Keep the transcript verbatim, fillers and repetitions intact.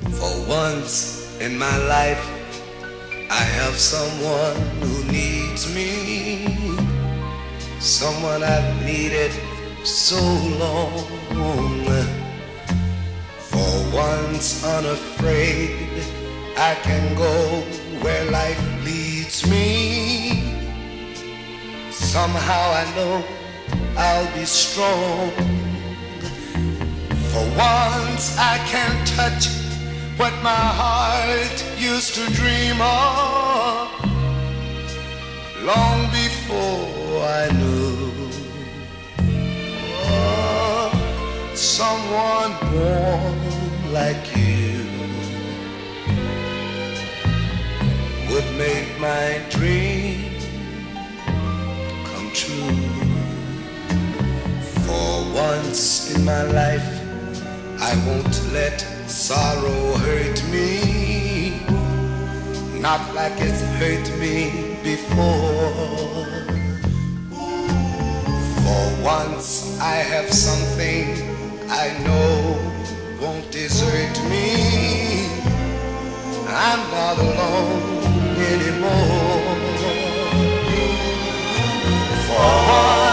For once in my life, I have someone who needs me, someone I've needed so long. For once unafraid, I can go where life leads me. Somehow I know I'll be strong. For once I can touch what my heart used to dream of, long before I knew. Oh, someone warm like you would make my dream come true. For once in my life, I won't let sorrow hurt me, not like it's hurt me before. For once I have something I know won't desert me. I'm not alone anymore. For once